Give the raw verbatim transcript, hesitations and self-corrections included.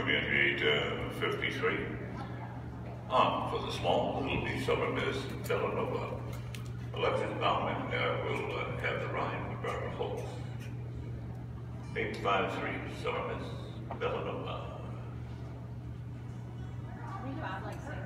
Community eight uh, fifty-three. On for the small, it'll be Summer Miss Villanova. Alexis Bauman uh, will uh, have the rhyme with Barbara Holtz. eight five three, Summer Miss Villanova. I think about like